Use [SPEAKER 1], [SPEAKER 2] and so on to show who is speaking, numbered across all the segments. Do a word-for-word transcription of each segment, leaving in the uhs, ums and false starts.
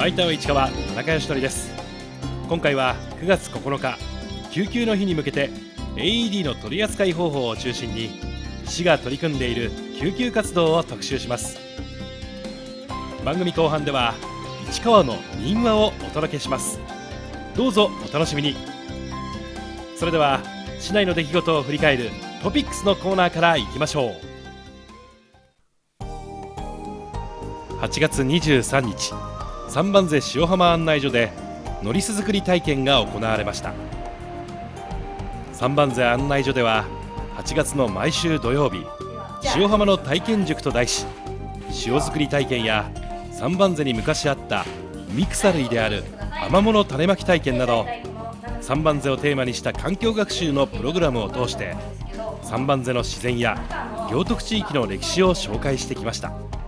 [SPEAKER 1] ファイター市川田中義則です。今回はくがつここのか救急の日に向けて エーイーディー の取り扱い方法を中心に市が取り組んでいる救急活動を特集します。番組後半では市川の民話をお届けします。どうぞお楽しみに。それでは市内の出来事を振り返るトピックスのコーナーからいきましょう。はちがつにじゅうさんにち、三番瀬塩浜案内所でのりす作り体験が行われました。三番瀬案内所でははちがつの毎週土曜日、塩浜の体験塾と題し、塩作り体験や三番瀬に昔あった海草類であるアマモの種まき体験など、三番瀬をテーマにした環境学習のプログラムを通して三番瀬の自然や行徳地域の歴史を紹介してきました。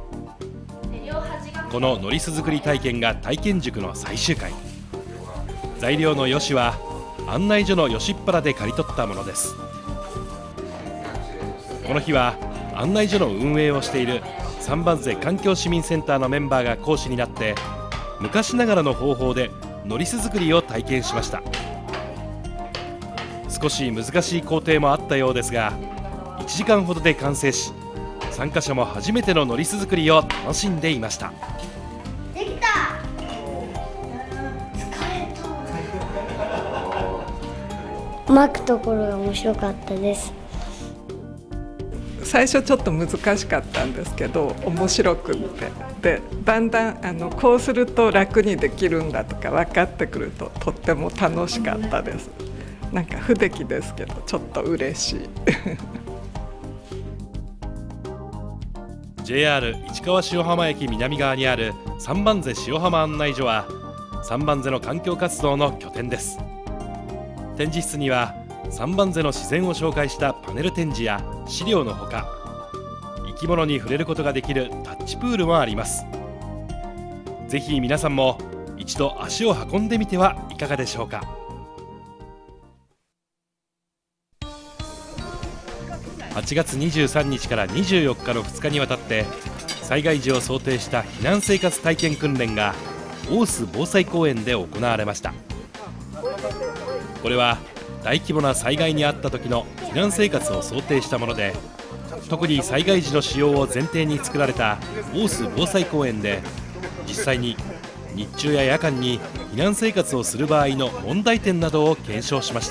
[SPEAKER 1] こののりす作り体験が体験塾の最終回。材料のよしは案内所のよしっぱらで刈り取ったものです。この日は案内所の運営をしている三番瀬環境市民センターのメンバーが講師になって、昔ながらの方法でのりす作りを体験しました。少し難しい工程もあったようですが、いちじかんほどで完成し、参加者も初めてののりす作りを楽しんでいました。
[SPEAKER 2] できた。巻くところが面白かったです。
[SPEAKER 3] 最初ちょっと難しかったんですけど面白くって、でだんだんあのこうすると楽にできるんだとか分かってくるととっても楽しかったです。なんか不出来ですけどちょっと嬉しい
[SPEAKER 1] ジェイアール 市川塩浜駅南側にある三番瀬塩浜案内所は三番瀬の環境活動の拠点です。展示室には三番瀬の自然を紹介したパネル展示や資料のほか、生き物に触れることができるタッチプールもあります。ぜひ皆さんも一度足を運んでみてはいかがでしょうか。はちがつにじゅうさんにちからにじゅうよっかのふつかにわたって災害時を想定した避難生活体験訓練が大須防災公園で行われました。これは大規模な災害にあった時の避難生活を想定したもので、特に災害時の使用を前提に作られた大須防災公園で、実際に日中や夜間に避難生活をする場合の問題点などを検証しました。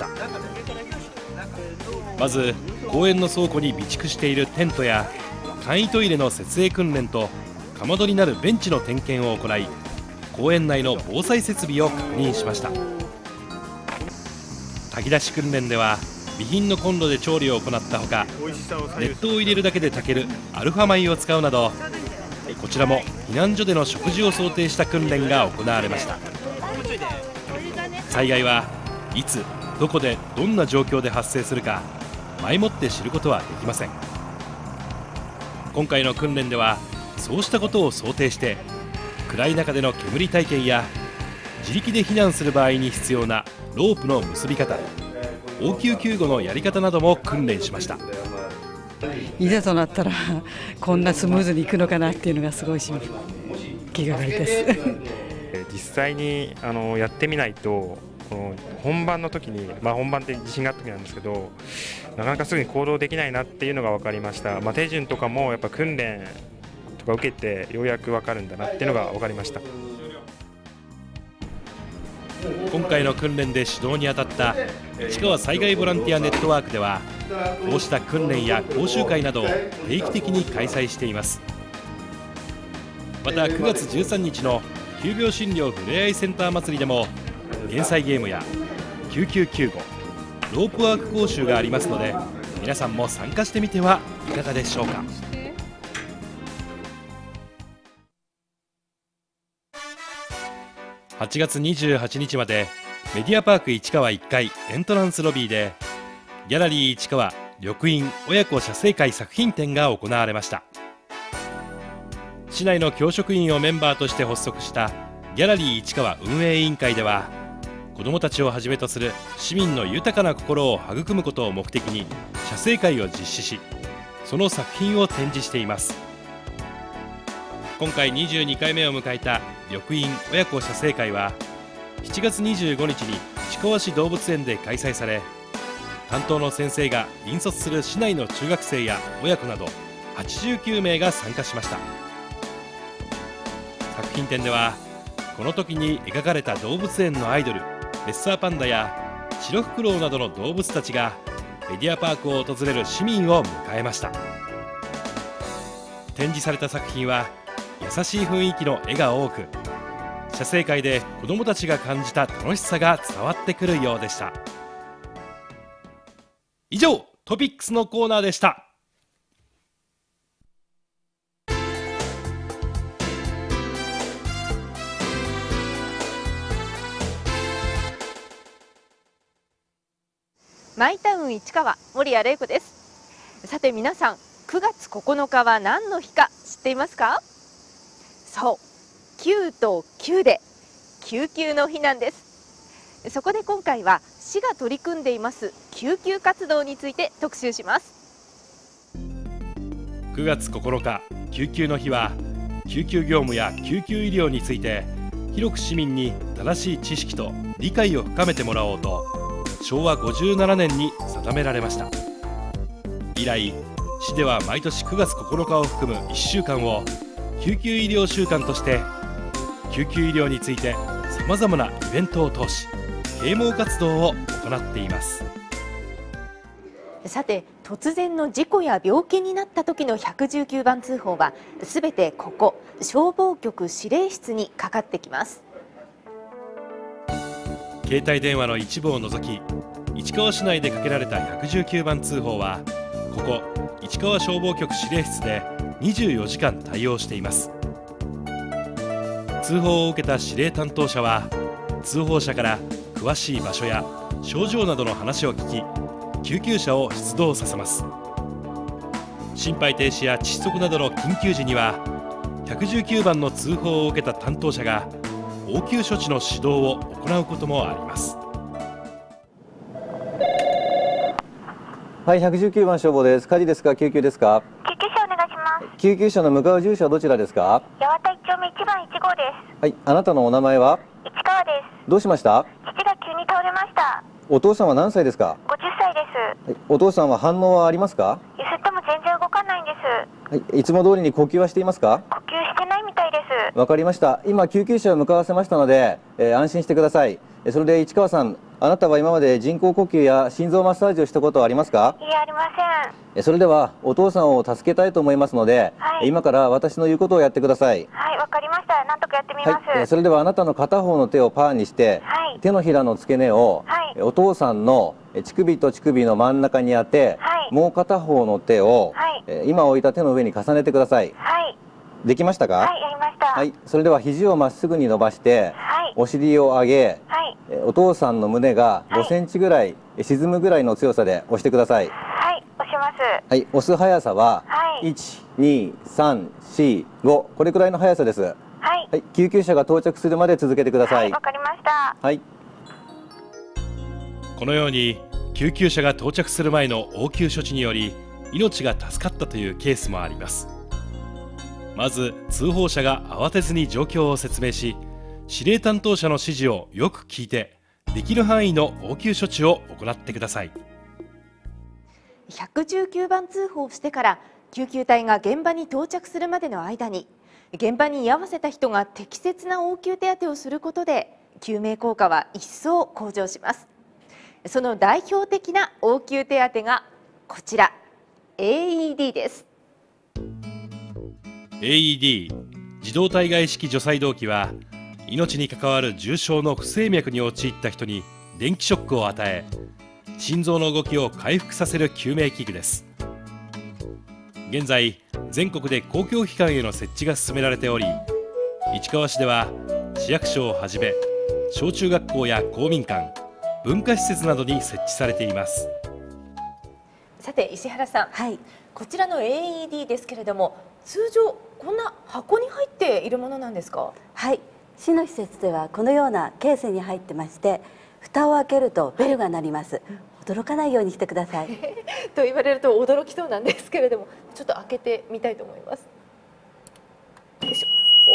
[SPEAKER 1] まず公園の倉庫に備蓄しているテントや簡易トイレの設営訓練とかまどになるベンチの点検を行い、公園内の防災設備を確認しました。炊き出し訓練では備品のコンロで調理を行ったほか、熱湯を入れるだけで炊けるアルファ米を使うなど、こちらも避難所での食事を想定した訓練が行われました。災害はいつどこでどんな状況で発生するか前もって知ることはできません。今回の訓練ではそうしたことを想定して、暗い中での煙体験や自力で避難する場合に必要なロープの結び方、応急救護のやり方なども訓練しました。
[SPEAKER 4] いざとなったらこんなスムーズにいくのかなっていうのがすごい気がかりです
[SPEAKER 5] 実際にあのやってみないと、この本番の時に、まあ、本番って地震があった時なんですけど、なかなかすぐに行動できないなっていうのが分かりました。まあ、手順とかもやっぱ訓練とか受けてようやく分かるんだなっていうのが分かりました。
[SPEAKER 1] 今回の訓練で指導に当たった市川災害ボランティアネットワークでは、こうした訓練や講習会などを定期的に開催しています。またくがつじゅうさんにちの急病診療ふれあいセンター祭りでも減災ゲームや救急救護、ロープワーク講習がありますので、皆さんも参加してみてはいかがでしょうか。はちがつにじゅうはちにちまでメディアパーク市川いっかいエントランスロビーでギャラリー市川緑蔭親子写生会作品展が行われました。市内の教職員をメンバーとして発足したギャラリー市川運営委員会では、子どもたちをはじめとする市民の豊かな心を育むことを目的に写生会を実施し、その作品を展示しています。 今回にじゅうにかいめを迎えた緑蔭親子写生会はしちがつにじゅうごにちに市川市動物園で開催され、担当の先生が引率する市内の中学生や親子などはちじゅうきゅうめいが参加しました。作品展ではこの時に描かれた動物園のアイドルレッサーパンダやシロフクロウなどの動物たちがメディアパークを訪れる市民を迎えました。展示された作品は優しい雰囲気の絵が多く、写生会で子どもたちが感じた楽しさが伝わってくるようでした。以上、トピックスのコーナーでした。
[SPEAKER 6] マイタウン市川、森谷玲子です。さて皆さん、くがつここのかは何の日か知っていますか？そう、きゅうときゅうで救急の日なんです。そこで今回は市が取り組んでいます救急活動について特集します。
[SPEAKER 1] くがつここのか、救急の日は救急業務や救急医療について広く市民に正しい知識と理解を深めてもらおうとしょうわごじゅうななねんに定められました。以来、市では毎年くがつここのかを含むいっしゅうかんを救急医療週間として救急医療についてさまざまなイベントを通し啓蒙活動を行っています。
[SPEAKER 6] さて、突然の事故や病気になった時のひゃくじゅうきゅうばん通報はすべてここ消防局指令室にかかってきます。
[SPEAKER 1] 携帯電話の一部を除き市川市内でかけられたひゃくじゅうきゅうばん通報はここ市川消防局指令室でにじゅうよじかん対応しています。通報を受けた指令担当者は通報者から詳しい場所や症状などの話を聞き救急車を出動させます。心肺停止や窒息などの緊急時にはひゃくじゅうきゅうばんの通報を受けた担当者が応急処置の指導を行うこともあります。
[SPEAKER 7] はい、ひゃくじゅうきゅうばん消防です。火事ですか、救急ですか？
[SPEAKER 8] 救急車お願いします。
[SPEAKER 7] 救急車の向かう住所はどちらですか？
[SPEAKER 8] 八幡一丁目いちばんいちごうです。
[SPEAKER 7] はい、あなたのお名前は？
[SPEAKER 8] 市川です。
[SPEAKER 7] どうしました？
[SPEAKER 8] 父が急に倒れました。
[SPEAKER 7] お父さんは何歳ですか？
[SPEAKER 8] ごじゅっさいです。
[SPEAKER 7] はい、お父さんは反応はありますか？
[SPEAKER 8] 揺すっても全然動かないんです。
[SPEAKER 7] はい、いつも通りに呼吸はしていますか？
[SPEAKER 8] 呼吸してないみたいです。
[SPEAKER 7] わかりました。今救急車を向かわせましたので、えー、安心してください。えそれで市川さん、あなたは今まで人工呼吸や心臓マッサージをしたことはありますか？
[SPEAKER 8] いえ、ありません。
[SPEAKER 7] えそれではお父さんを助けたいと思いますので、はい、今から私の言うことをやってください。
[SPEAKER 8] はい、わかりました。なんとかやってみます。
[SPEAKER 7] はい、それではあなたの片方の手をパーにして、はい、手のひらの付け根を、はい、お父さんの乳首と乳首の真ん中に当て、はい、もう片方の手を、はい、今置いた手の上に重ねてください。はい、できましたか？
[SPEAKER 8] はい、やりました。
[SPEAKER 7] はい、それでは肘をまっすぐに伸ばして、はい、お尻を上げ、はい、お父さんの胸がごセンチぐらい、はい、沈むぐらいの強さで押してください。
[SPEAKER 8] はい、押します。
[SPEAKER 7] はい、押す速さは、はい、いち、に、さん、し、ご、これくらいの速さです。はい、はい、救急車が到着するまで続けてください。
[SPEAKER 8] はい、わかりました。
[SPEAKER 7] はい。
[SPEAKER 1] このように救急車が到着する前の応急処置により命が助かったというケースもあります。まず通報者が慌てずに状況を説明し、指令担当者の指示をよく聞いてできる範囲の応急処置を行ってください。
[SPEAKER 6] ひゃくじゅうきゅうばん通報してから救急隊が現場に到着するまでの間に現場に居合わせた人が適切な応急手当をすることで救命効果は一層向上します。その代表的な応急手当がこちら エーイーディー です。
[SPEAKER 1] エーイーディー 自動体外式除細動器は命に関わる重症の不整脈に陥った人に電気ショックを与え心臓の動きを回復させる救命器具です。現在全国で公共機関への設置が進められており、市川市では市役所をはじめ小中学校や公民館、文化施設などに設置されています。
[SPEAKER 6] さて石原さん、はい、こちらの エーイーディー ですけれども、通常こんな箱に入っているものなんですか？
[SPEAKER 9] はい、市の施設ではこのようなケースに入ってまして、蓋を開けるとベルが鳴ります。驚かないようにしてください
[SPEAKER 6] と言われると驚きそうなんですけれども、ちょっと開けてみたいと思います。よいしょ。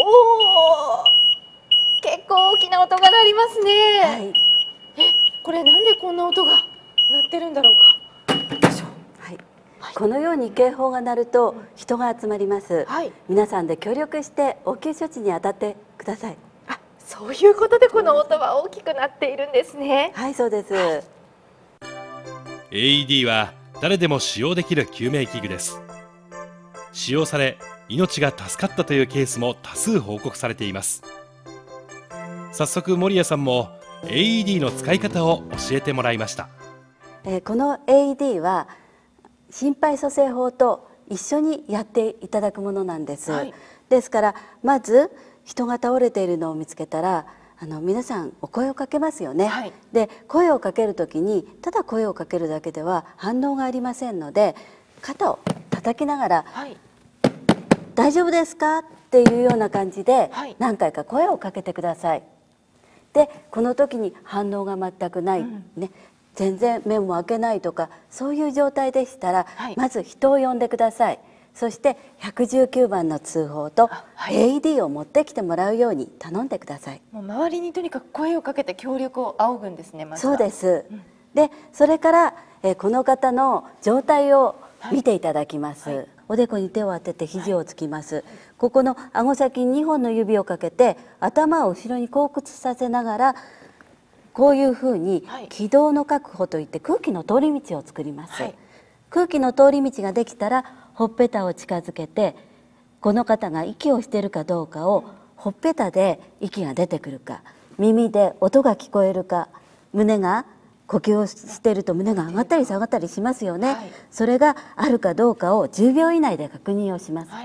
[SPEAKER 6] おお、結構大きな音が鳴りますね。
[SPEAKER 9] はい、
[SPEAKER 6] え、これなんでこんな音が鳴ってるんだろうか。
[SPEAKER 9] はい、このように警報が鳴ると人が集まります、
[SPEAKER 6] はい、
[SPEAKER 9] 皆さんで協力して応急処置に当たってください。
[SPEAKER 6] あ、そういうことでこの音は大きくなっているんですね。
[SPEAKER 9] はい、そうです。はい、
[SPEAKER 1] エーイーディー は誰でも使用できる救命器具です。使用され命が助かったというケースも多数報告されています。早速守屋さんも エーイーディー の使い方を教えてもらいました。
[SPEAKER 9] えー、この エーイーディー は心肺蘇生法と一緒にやっていただくものなんです、はい、ですからまず人が倒れているのを見つけたらあの皆さんお声をかけますよね、はい、で声をかけるときにただ声をかけるだけでは反応がありませんので肩を叩きながら、はい、大丈夫ですかっていうような感じで何回か声をかけてください。でこの時に反応が全くない、うん、ね、全然目も開けないとかそういう状態でしたら、はい、まず人を呼んでください。そしてひゃくじゅうきゅうばんの通報と エーイーディー を持ってきてもらうように頼んでください。
[SPEAKER 6] もう周りにとにかく声をかけて協力を仰ぐんですね。まずは。
[SPEAKER 9] そうです、うん、でそれから、えー、この方の状態を見ていただきます、はいはい、おでこに手を当てて肘をつきます、はい、ここの顎先ににほんの指をかけて頭を後ろに後屈させながらこういうふうに気道の確保といって空気の通り道を作ります、はい、空気の通り道ができたらほっぺたを近づけてこの方が息をしているかどうかをほっぺたで息が出てくるか耳で音が聞こえるか胸が呼吸をしていると胸が上がったり下がったりしますよね、はい、それがあるかどうかをじゅうびょう以内で確認をします、はい、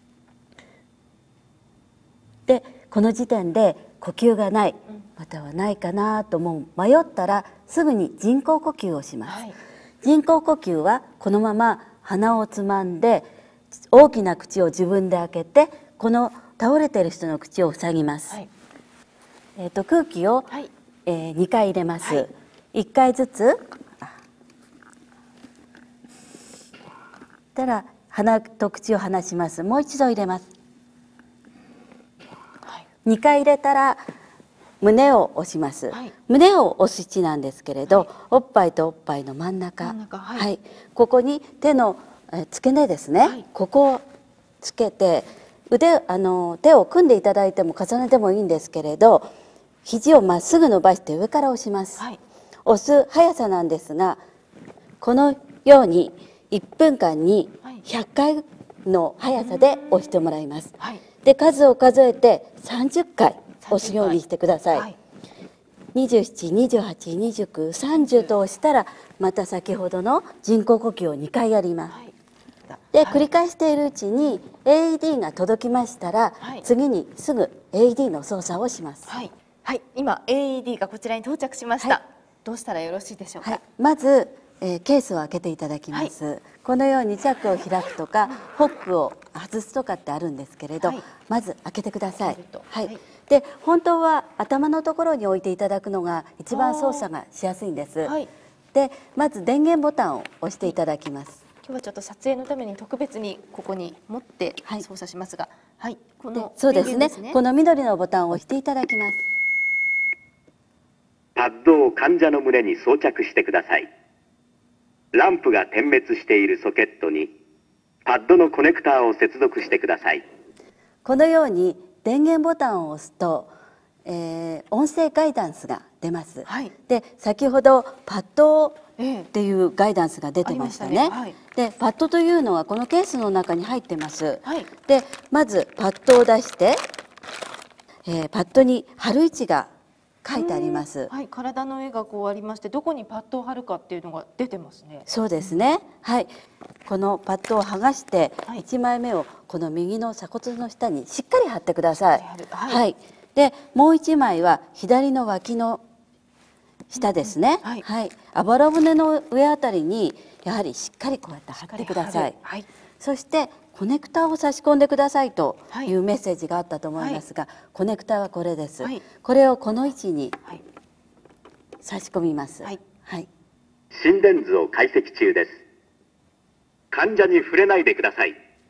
[SPEAKER 9] でこの時点で呼吸がないまたはないかなと思う迷ったらすぐに人工呼吸をします、はい、人工呼吸はこのまま鼻をつまんで大きな口を自分で開けてこの倒れている人の口を塞ぎます、はい、えーと空気を、はい、えー、にかい入れます、はい、いっかいずつたら鼻と口を離します。もう一度入れます、はい、にかい入れたら胸を押します、はい、胸を押す位置なんですけれど、はい、おっぱいとおっぱいの真ん中、真ん中、はいはい、ここに手の付け根ですね、はい、ここをつけて腕あの手を組んでいただいても重ねてもいいんですけれど肘をまっすぐ伸ばして上から押します、はい、押す速さなんですがこのようにいっぷんかんにひゃっかいの速さで押してもらいます、はい、で数を数えてさんじゅっかい押すようにしてください、はい、にじゅうなな、にじゅうはち、にじゅうきゅう、さんじゅうと押したらまた先ほどの人工呼吸をにかいやります、はい、で繰り返しているうちに エーイーディー が届きましたら、はい、次にすぐ エーイーディー の操作をします、
[SPEAKER 6] はいはい、今 エーイーディー がこちらに到着しました、はい、どうしたらよろしいでしょうか。はい、
[SPEAKER 9] まず、えー、ケースを開けていただきます、はい、このようにチャックを開くとかホックを外すとかってあるんですけれど、はい、まず開けてください、はい、で本当は頭のところに置いていただくのが一番操作がしやすいんです、はい、でまず電源ボタンを押していただきます。
[SPEAKER 6] 今日はちょっと撮影のために特別にここに持って操作しますが、はい、
[SPEAKER 9] このそうですね、この緑のボタンを押していただきます。
[SPEAKER 10] パッドを患者の胸に装着してください。ランプが点滅しているソケットにパッドのコネクターを接続してください。
[SPEAKER 9] このように電源ボタンを押すと、えー、音声ガイダンスが出ます、はい、で先ほどパッドっていうガイダンスが出てましたね、ええはい、でパッドというのはこのケースの中に入ってます、はい、でまずパッドを出して、えー、パッドに貼る位置が書いてあります、
[SPEAKER 6] はい、体の絵がこうありましてどこにパッドを貼るかっていうのが出てますね。
[SPEAKER 9] そうですね、はい、このパッドを剥がしていちまいめをこの右の鎖骨の下にしっかり貼ってください、はいはい、でもういちまいは左の脇の下ですね、うんうん、はいはい、あばら骨の上あたりにやはりしっかりこうやって貼ってください、はい、そしてコネクターを差し込んでくださいというメッセージがあったと思いますが、はい、コネクターはこれです、はい、これをこの位置に差し込みます、はいはい、
[SPEAKER 10] 心電図を解析中です。患者に触れないでください。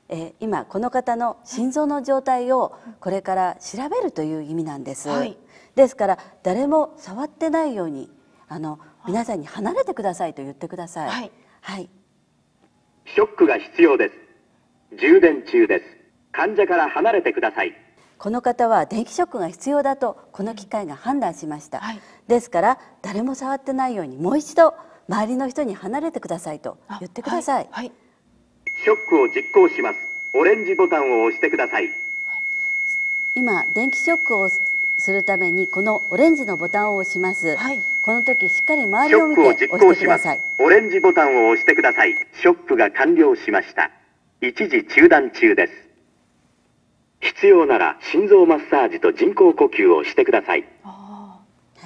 [SPEAKER 9] えー、今この方の心臓の状態をこれから調べるという意味なんです、はい、ですから誰も触ってないようにあの皆さんに離れてくださいと言ってください。はい、はい、
[SPEAKER 10] ショックが必要です。充電中です。患者から離れてください。
[SPEAKER 9] この方は電気ショックが必要だとこの機械が判断しました、はい、ですから誰も触ってないようにもう一度周りの人に離れてくださいと言ってください。はいはい、
[SPEAKER 10] ショックを実行します。オレンジボタンを押してください。
[SPEAKER 9] 今電気ショックをするためにこのオレンジのボタンを押します、はい、この時しっかり周りを見て押してください。
[SPEAKER 10] オレンジボタンを押してください。ショックが完了しました。一時中断中です。必要なら心臓マッサージと人工呼吸をしてください。
[SPEAKER 9] はい、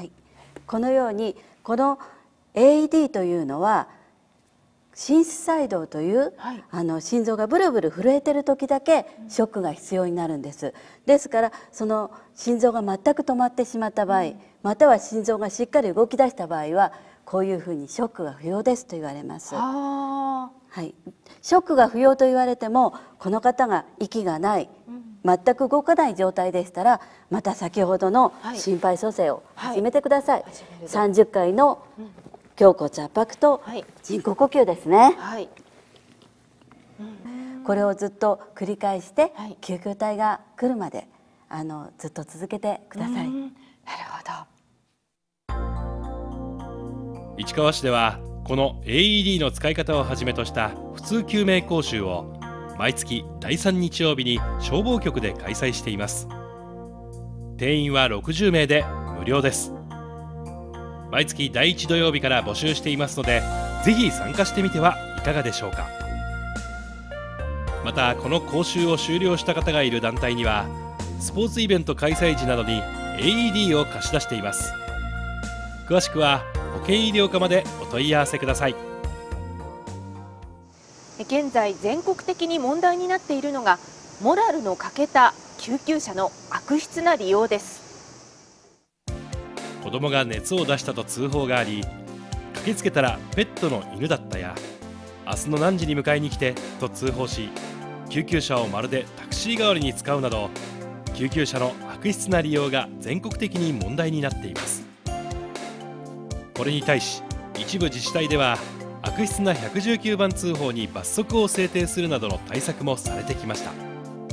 [SPEAKER 9] このようにこの エーイーディー というのは心室細動という、はい、あの心臓がブルブル震えてる時だけショックが必要になるんです。ですからその心臓が全く止まってしまった場合、うん、または心臓がしっかり動き出した場合はこういうふうにショックが不要ですと言われます。はい、ショックが不要と言われてもこの方が息がない、全く動かない状態でしたらまた先ほどの心肺蘇生を始めてください。はいはい、さんじゅっかいの胸骨圧迫と人工呼吸ですね。はい、これをずっと繰り返して救急隊が来るまであのずっと続けてください。なる
[SPEAKER 6] ほ
[SPEAKER 1] ど。市川市ではこの エーイーディー の使い方をはじめとした普通救命講習を毎月だいさん日曜日に消防局で開催しています。定員はろくじゅうめいで無料です。毎月だいいち土曜日から募集していますので、ぜひ参加してみてはいかがでしょうか。またこの講習を修了した方がいる団体にはスポーツイベント開催時などに エーイーディー を貸し出しています。詳しくは保険医療課までお問い合わせください。
[SPEAKER 6] 現在全国的に問題になっているのがモラルの欠けた救急車の悪質な利用です。
[SPEAKER 1] 子供が熱を出したと通報があり、駆けつけたらペットの犬だったや明日の何時に迎えに来てと通報し、救急車をまるでタクシー代わりに使うなど救急車の悪質な利用が全国的に問題になっています。これに対し一部自治体では悪質なひゃくじゅうきゅうばん通報に罰則を制定するなどの対策もされてきました。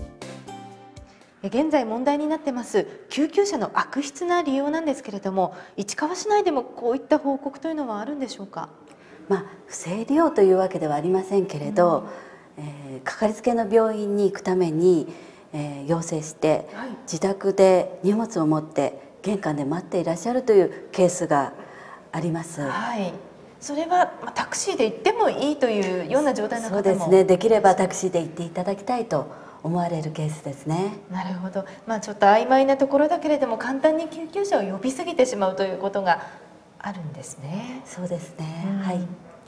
[SPEAKER 6] 現在問題になってます救急車の悪質な利用なんですけれども、市川市内でもこういった報告というのはあるんでしょうか。
[SPEAKER 9] まあ、不正利用というわけではありませんけれど、うん、えー、かかりつけの病院に行くために、えー、要請して、はい、自宅で荷物を持って玄関で待っていらっしゃるというケースがあります。
[SPEAKER 6] はい、それはタクシーで行ってもいいというような状態の方も。
[SPEAKER 9] そうですね、できればタクシーで行っていただきたいと思われるケースですね。
[SPEAKER 6] なるほど、まあ、ちょっと曖昧なところだけれども簡単に救急車を呼びすぎてしまうということがあるんですね。
[SPEAKER 9] そうですね、うん、はい。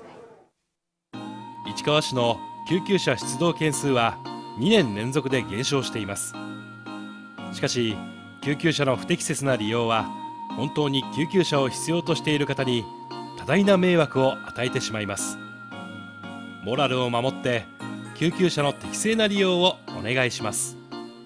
[SPEAKER 1] 市川市の救急車出動件数はにねん連続で減少しています。しかし救急車の不適切な利用は本当に救急車を必要としている方に多大な迷惑を与えてしまいます。モラルを守って救急車の適正な利用をお願いします。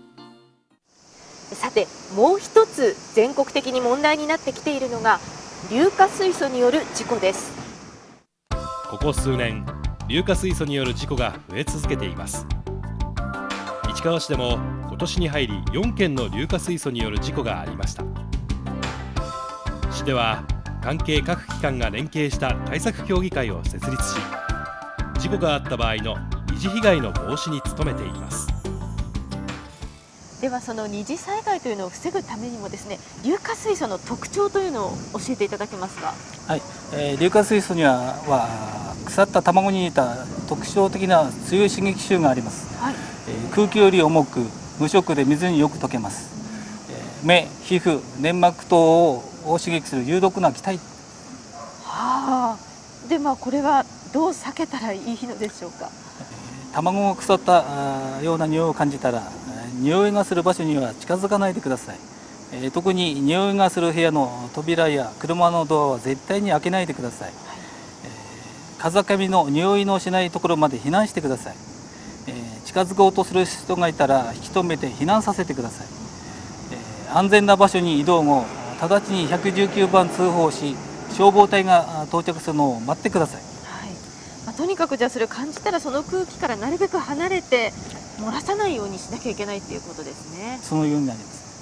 [SPEAKER 6] さてもう一つ全国的に問題になってきているのが硫化水素による事故です。
[SPEAKER 1] ここ数年硫化水素による事故が増え続けています。市川市でも今年に入りよんけんの硫化水素による事故がありました。市では関係各機関が連携した対策協議会を設立し、事故があった場合の二次被害の防止に努めています。
[SPEAKER 6] ではその二次災害というのを防ぐためにもですね、硫化水素の特徴というのを教えていただけますか。
[SPEAKER 11] はい、えー、硫化水素にはは腐った卵に似た特徴的な強い刺激臭があります。はい、えー、空気より重く無色で水によく溶けます。えー、目、皮膚、粘膜等を刺激する有毒な気体。
[SPEAKER 6] はあ、でまあこれはどう避けたらいいのでしょうか。
[SPEAKER 11] 卵が腐ったような匂いを感じたら匂いがする場所には近づかないでください。えー、特に匂いがする部屋の扉や車のドアは絶対に開けないでください。はい、えー、風上の匂いのしないところまで避難してください。えー、近近づこうとする人がいたら引き止めて避難させてください。えー、安全な場所に移動後、直ちにいちいちきゅうばん通報し、消防隊が到着するのを待ってください。
[SPEAKER 6] はい、まあ、とにかくじゃあそれ感じたらその空気からなるべく離れて漏らさないようにしなきゃいけないっていうことですね。
[SPEAKER 11] そのようになります。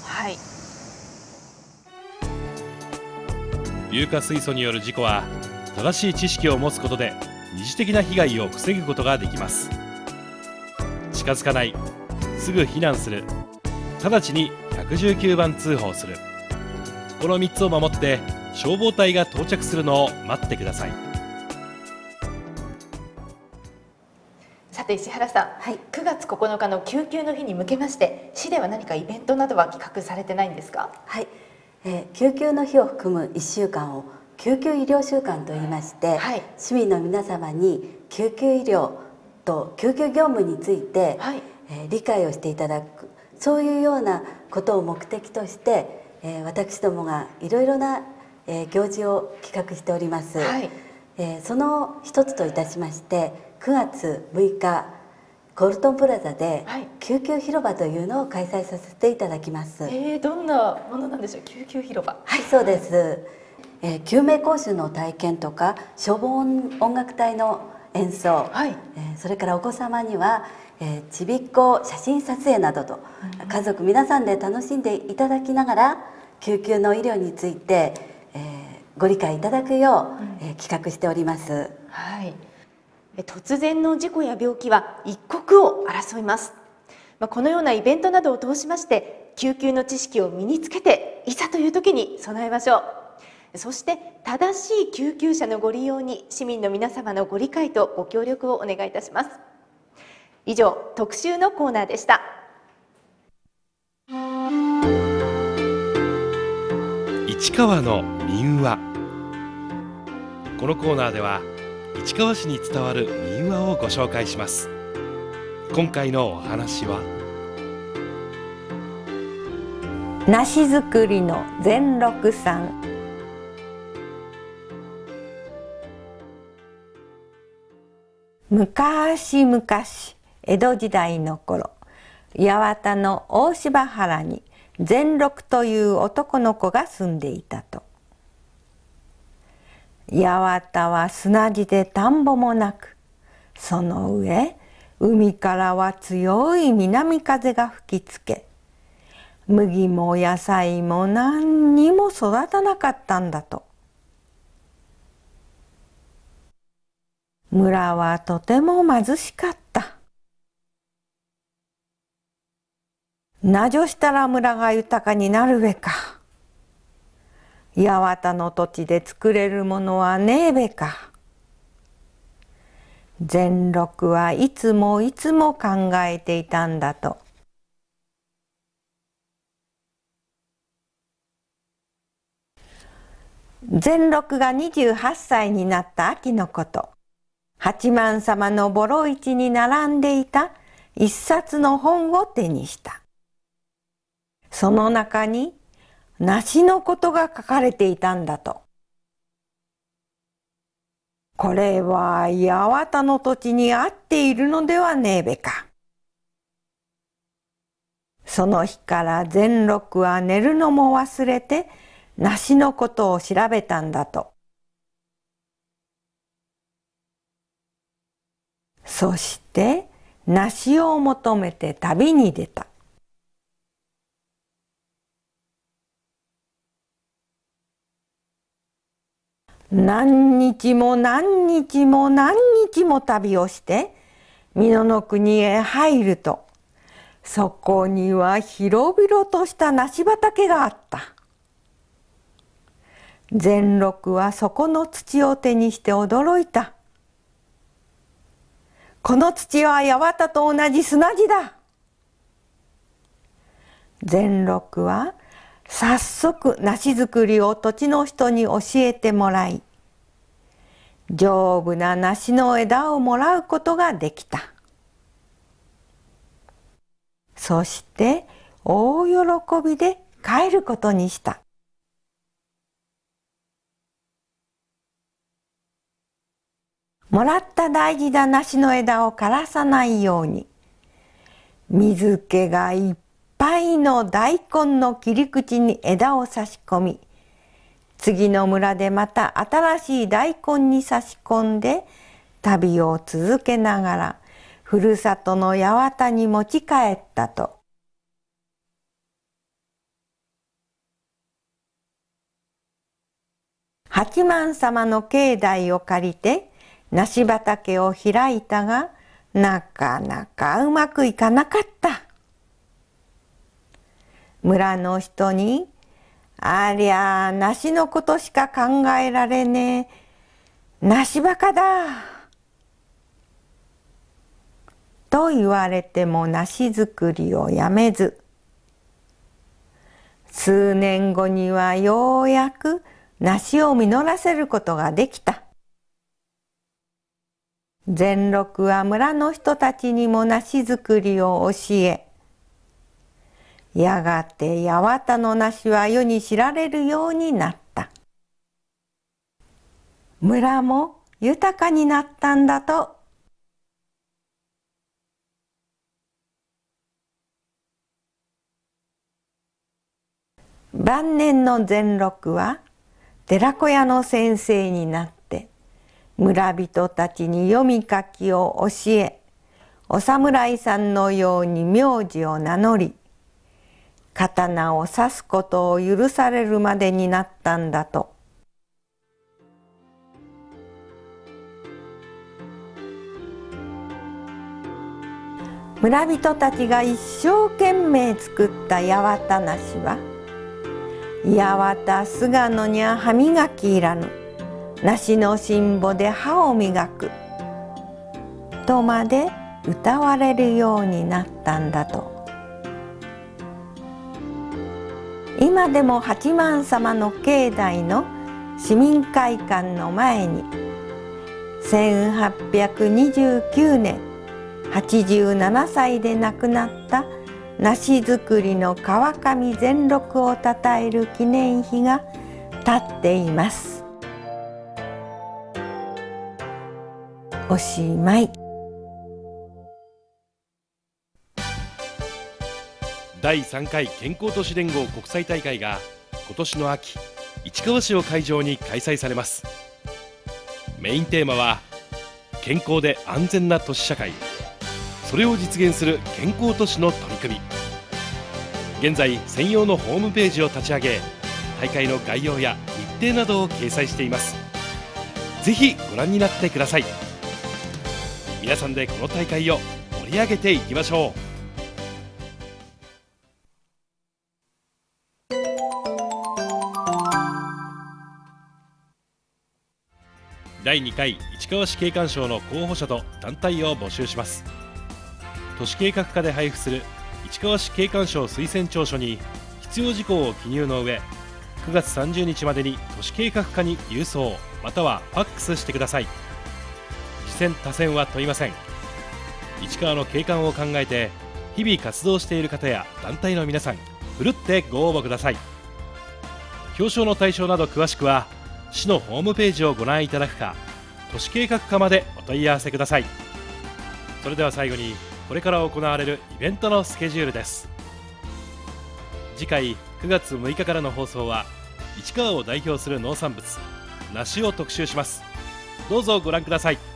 [SPEAKER 6] はい。
[SPEAKER 1] 硫化水素による事故は正しい知識を持つことで二次的な被害を防ぐことができます。近づかない、すぐ避難する、直ちにいちいちきゅうばん通報する、このみっつを守って消防隊が到着するのを待ってください。
[SPEAKER 6] さて石原さん、はい、くがつここのかの救急の日に向けまして市では何かイベントなどは企画されてないんですか？
[SPEAKER 9] はい、えー、救急の日を含むいっしゅうかんを救急医療週間といいまして、はい、市民の皆様に救急医療と救急業務について、はい、えー、理解をしていただく、そういうようなことを目的として、えー、私どもがいろいろな、えー、行事を企画しております。はい、えー、その一つといたしましてくがつむいかコルトンプラザで救急広場というのを開催させていただきます。
[SPEAKER 6] はい、えー、どんなものなんでしょう？救急広場。
[SPEAKER 9] はい、そうです。えー、救命講習の体験とか消防音楽隊の演奏、はい、えー、それからお子様には、えー、ちびっこ写真撮影などと、うん、家族皆さんで楽しんでいただきながら救急の医療について、えー、ご理解いただくよう、うん、えー、企画しております。
[SPEAKER 6] はい、突然の事故や病気は一刻を争います。まあ、このようなイベントなどを通しまして救急の知識を身につけていざという時に備えましょう。そして正しい救急車のご利用に市民の皆様のご理解とご協力をお願いいたします。以上、特集のコーナーでした。
[SPEAKER 1] 市川の民話。このコーナーでは市川市に伝わる民話をご紹介します。今回のお話は
[SPEAKER 12] 梨作りの善六さん。昔々江戸時代の頃、八幡の大柴原に善六という男の子が住んでいたと。八幡は砂地で田んぼもなく、その上海からは強い南風が吹きつけ、麦も野菜も何にも育たなかったんだと。村はとても貧しかった。なじょしたら村が豊かになるべか。八幡の土地で作れるものはねえべか。善六はいつもいつも考えていたんだと。善六がにじゅうはっさいになった秋のこと、八幡様のボロ市に並んでいた一冊の本を手にした。その中に梨のことが書かれていたんだと。これは八幡の土地に合っているのではねえべか。その日から善六は寝るのも忘れて梨のことを調べたんだと。そして梨を求めて旅に出た。何日も何日も何日も旅をして美濃の国へ入ると、そこには広々とした梨畑があった。善六はそこの土を手にして驚いた。この土は八幡と同じ砂地だ。善六は早速梨作りを土地の人に教えてもらい、丈夫な梨の枝をもらうことができた。そして大喜びで帰ることにした。もらった大事な梨の枝を枯らさないように、 水気がいっぱいの大根の切り口に枝を差し込み、次の村でまた新しい大根に差し込んで旅を続けながらふるさとの八幡に持ち帰ったと。八幡様の境内を借りて梨畑を開いたが、なかなかうまくいかなかった。村の人に、ありゃあ梨のことしか考えられねえ、梨バカだと言われても梨作りをやめず、数年後にはようやく梨を実らせることができた。善六は村の人たちにも梨作りを教え、やがて八幡の梨は世に知られるようになった。村も豊かになったんだと。晩年の善六は寺子屋の先生になって村人たちに読み書きを教え、お侍さんのように名字を名乗り、刀を刺すことを許されるまでになったんだと。村人たちが一生懸命作った八幡梨は、八幡菅野にゃ歯磨きいらぬ、梨の新穂で歯を磨くとまで歌われるようになったんだと。今でも八幡様の境内の市民会館の前にせんはっぴゃくにじゅうきゅうねんはちじゅうななさいで亡くなった梨作りの川上善六をたたえる記念碑が立っています。おしまい。
[SPEAKER 1] だいさんかい健康都市連合国際大会が今年の秋、市川市を会場に開催されます。メインテーマは健康で安全な都市社会、それを実現する健康都市の取り組み。現在専用のホームページを立ち上げ、大会の概要や日程などを掲載しています。ぜひご覧になってください。皆さんでこの大会を盛り上げていきましょう。だいにかい市川市景観賞の候補者と団体を募集します。都市計画課で配布する市川市景観賞推薦調書に必要事項を記入の上、くがつさんじゅうにちまでに都市計画課に郵送またはファックスしてください。市選他選は問いません。市川の景観を考えて日々活動している方や団体の皆さん、ふるってご応募ください。表彰の対象など詳しくは市のホームページをご覧いただくか、都市計画課までお問い合わせください。それでは最後にこれから行われるイベントのスケジュールです。次回くがつむいかからの放送は市川を代表する農産物梨を特集します。どうぞご覧ください。